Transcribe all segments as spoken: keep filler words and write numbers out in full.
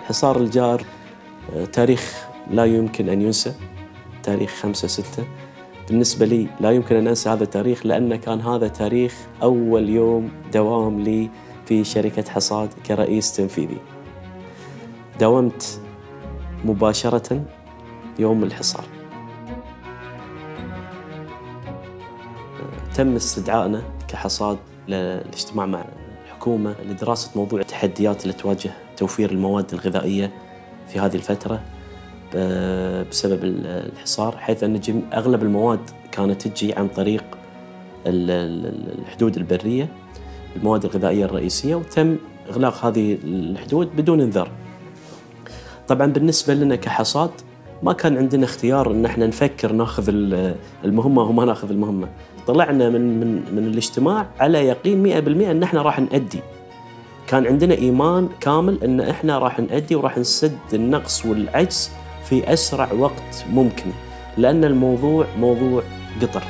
الحصار الجار تاريخ لا يمكن أن ينسى، تاريخ خمسة ستة. بالنسبة لي لا يمكن أن أنسى هذا التاريخ، لأن كان هذا تاريخ أول يوم دوام لي في شركة حصاد كرئيس تنفيذي. داومت مباشرة يوم الحصار. تم استدعائنا كحصاد للاجتماع مع الحكومة لدراسة موضوع التحديات اللي تواجه توفير المواد الغذائية في هذه الفترة بسبب الحصار، حيث أن أغلب المواد كانت تجي عن طريق الحدود البرية، المواد الغذائية الرئيسية، وتم إغلاق هذه الحدود بدون إنذار. طبعاً بالنسبة لنا كحصاد ما كان عندنا اختيار إن احنا نفكر ناخذ المهمة وما ناخذ المهمة. طلعنا من من من الاجتماع على يقين مئة بالمئة إن احنا راح نأدي. كان عندنا إيمان كامل إن احنا راح نأدي وراح نسد النقص والعجز في أسرع وقت ممكن، لأن الموضوع موضوع قطر.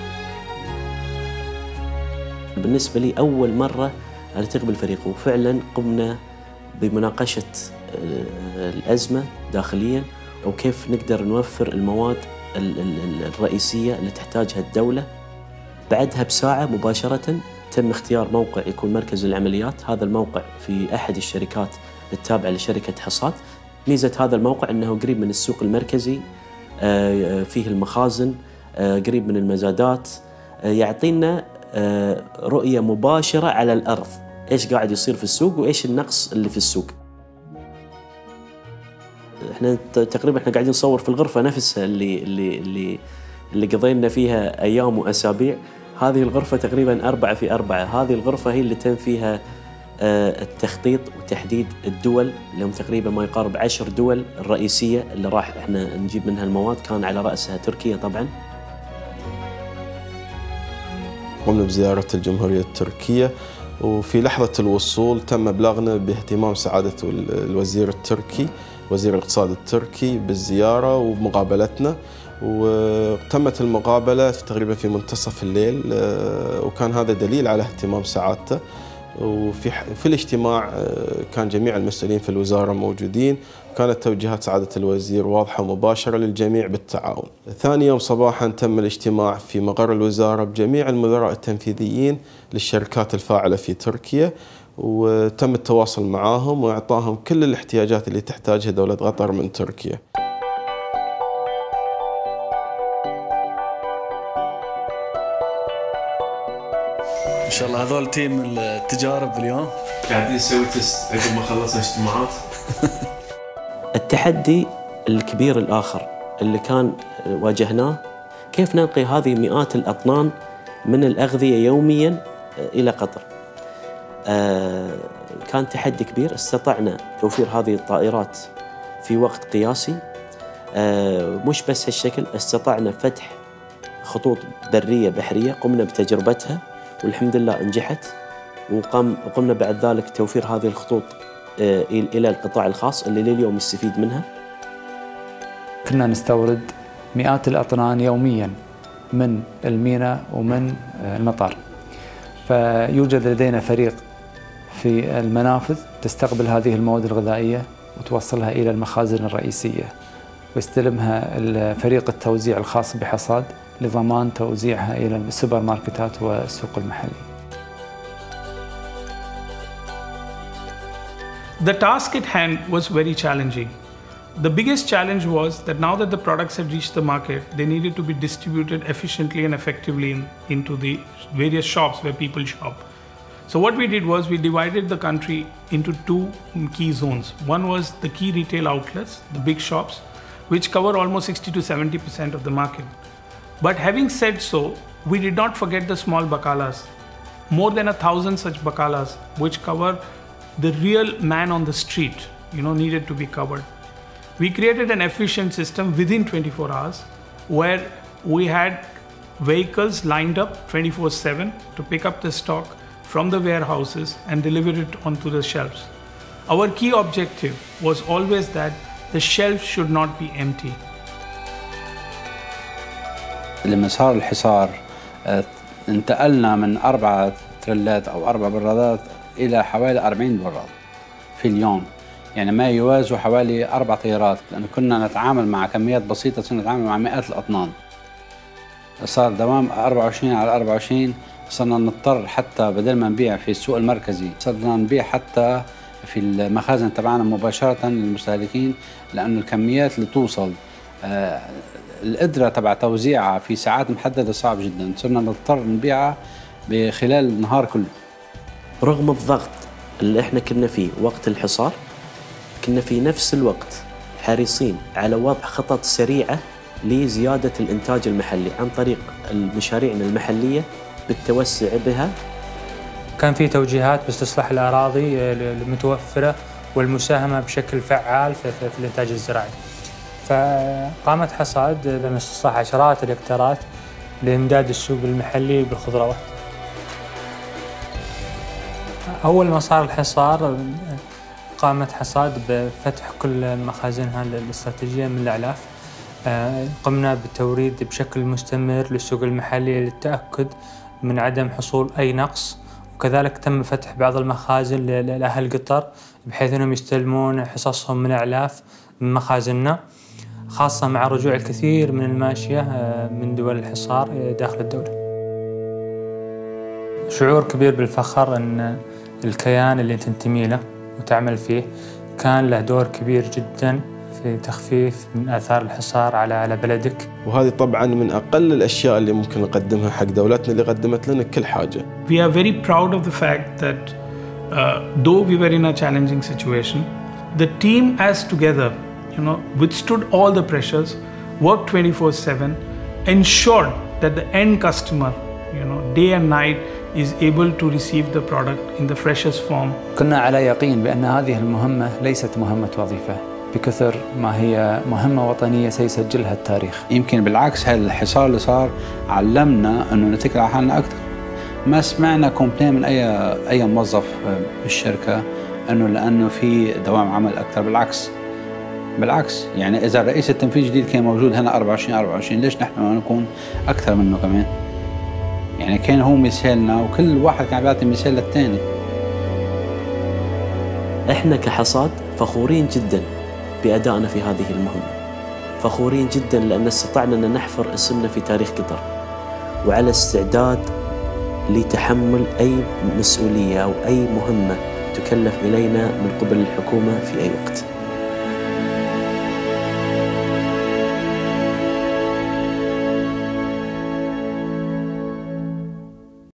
بالنسبة لي أول مرة ألتقي بالفريق، وفعلاً قمنا بمناقشة الأزمة داخلياً وكيف نقدر نوفر المواد الرئيسية اللي تحتاجها الدولة. بعدها بساعة مباشرة تم اختيار موقع يكون مركز العمليات. هذا الموقع في أحد الشركات التابعة لشركة حصاد. ميزة هذا الموقع أنه قريب من السوق المركزي، فيه المخازن، قريب من المزادات، يعطينا رؤية مباشرة على الأرض إيش قاعد يصير في السوق وإيش النقص اللي في السوق. احنا تقريبا احنا قاعدين نصور في الغرفة نفسها اللي اللي اللي اللي قضينا فيها أيام وأسابيع. هذه الغرفة تقريبا أربعة في أربعة. هذه الغرفة هي اللي تم فيها التخطيط وتحديد الدول، اللي هم تقريبا ما يقارب عشر دول الرئيسية اللي راح احنا نجيب منها المواد، كان على رأسها تركيا طبعا. قمنا بزيارة الجمهورية التركية، وفي لحظة الوصول تم إبلاغنا باهتمام سعادة الوزير التركي وزير الاقتصاد التركي بالزيارة ومقابلتنا، وتمت المقابلة تقريبا في منتصف الليل، وكان هذا دليل على اهتمام سعادته. وفي في الاجتماع كان جميع المسؤولين في الوزارة موجودين، وكانت توجيهات سعادة الوزير واضحة ومباشرة للجميع بالتعاون. ثاني يوم صباحا تم الاجتماع في مقر الوزارة بجميع المدراء التنفيذيين للشركات الفاعلة في تركيا، وتم التواصل معاهم وإعطاهم كل الاحتياجات اللي تحتاجها دولة قطر من تركيا. ما شاء الله هذول تيم التجارب اليوم قاعدين نسوي تست عقب ما خلصنا اجتماعات. التحدي الكبير الآخر اللي كان واجهناه كيف ننقي هذه مئات الأطنان من الأغذية يومياً إلى قطر. آه كان تحدي كبير. استطعنا توفير هذه الطائرات في وقت قياسي. آه مش بس هالشكل، استطعنا فتح خطوط برية بحرية قمنا بتجربتها والحمد لله نجحت، وقام وقمنا بعد ذلك توفير هذه الخطوط آه إلى القطاع الخاص اللي لليوم يستفيد منها. كنا نستورد مئات الأطنان يومياً من الميناء ومن المطار، فيوجد لدينا فريق في المنافذ تستقبل هذه المواد الغذائية وتوصلها إلى المخازن الرئيسية، ويستلمها فريق التوزيع الخاص بحصاد لضمان توزيعها إلى السوبر ماركتات والسوق المحلي. The task at hand was very challenging. The biggest challenge was that now that the products had reached the market, they needed to be distributed efficiently and effectively in, into the various shops where people shop. So what we did was we divided the country into two key zones. One was the key retail outlets, the big shops, which cover almost sixty to seventy percent of the market. But having said so, we did not forget the small bakalas. More than a thousand such bakalas, which cover the real man on the street, you know, needed to be covered. We created an efficient system within twenty-four hours where we had vehicles lined up twenty-four seven to pick up the stock from the warehouses and deliver it onto the shelves. Our key objective was always that the shelf should not be empty. لما صار الحصار انتقلنا من أربعة تريلات أو أربع برادات إلى حوالي أربعين براد في اليوم. يعني ما يوازوا حوالي أربع طيارات، لأن كنا نتعامل مع كميات بسيطة، صرنا نتعامل مع مئات الأطنان. صار دوام أربعة وعشرين على أربعة وعشرين، صرنا نضطر حتى بدل ما نبيع في السوق المركزي صرنا نبيع حتى في المخازن تبعنا مباشرة للمستهلكين، لأن الكميات اللي توصل آه القدرة تبع توزيعها في ساعات محددة صعب جدا، صرنا نضطر نبيعها بخلال النهار كله. رغم الضغط اللي احنا كنا فيه وقت الحصار، كنا في نفس الوقت حريصين على وضع خطط سريعة لزيادة الإنتاج المحلي عن طريق مشاريعنا المحلية بالتوسع بها. كان في توجيهات باستصلاح الأراضي المتوفرة والمساهمة بشكل فعال في, في, في الإنتاج الزراعي. فقامت حصاد باستصلاح عشرات الهكتارات لإمداد السوق المحلي بالخضروات. أول ما صار الحصار قامت حصاد بفتح كل مخازنها الاستراتيجية من الأعلاف. قمنا بالتوريد بشكل مستمر للسوق المحلي للتأكد من عدم حصول أي نقص، وكذلك تم فتح بعض المخازن لأهل قطر بحيث أنهم يستلمون حصصهم من الأعلاف من مخازننا، خاصة مع رجوع الكثير من الماشية من دول الحصار داخل الدولة. شعور كبير بالفخر أن الكيان اللي تنتمي له وتعمل فيه كان له دور كبير جدا في تخفيف من آثار الحصار على على بلدك. وهذه طبعا من أقل الأشياء اللي ممكن نقدمها حق دولتنا اللي قدمت لنا كل حاجة. We are very proud of the fact that uh, though we were in a challenging situation, the team as together, you know, withstood all the pressures, worked twenty-four seven, ensured that the end customer, you know, day and night is able to receive the product in the freshest form. كنا على يقين بأن هذه المهمة ليست مهمة وظيفة، بكثر ما هي مهمة وطنية سيسجلها التاريخ. يمكن بالعكس هذا الحصار اللي صار علمنا أنه نتكل على حالنا أكثر. ما سمعنا كومبلين من أي أي موظف بالشركة أنه لأنه في دوام عمل أكثر، بالعكس بالعكس يعني إذا الرئيس التنفيذي الجديد كان موجود هنا أربعة وعشرين أربعة وعشرين ليش نحن ما نكون أكثر منه كمان؟ يعني كان هو مثالنا وكل واحد كان بيعطي مثال للثاني. احنا كحصاد فخورين جدا بأدائنا في هذه المهمة، فخورين جدا لأن استطعنا أن نحفر اسمنا في تاريخ قطر، وعلى استعداد لتحمل أي مسؤولية أو أي مهمة تكلف إلينا من قبل الحكومة في أي وقت.